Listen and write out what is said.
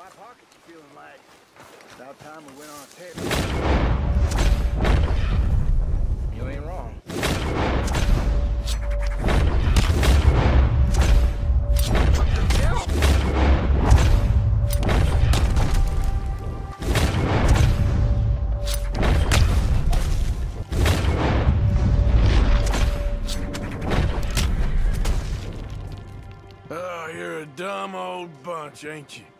My pockets are feeling light. About time we went on a tip. You ain't wrong. Oh, you're a dumb old bunch, ain't you?